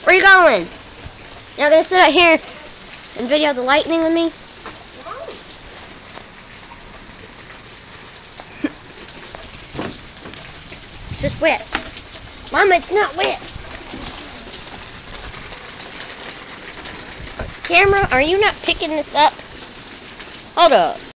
Where you going? You're not gonna sit out here and video the lightning with me? It's just wet. Mama, it's not wet. Camera, are you not picking this up? Hold up.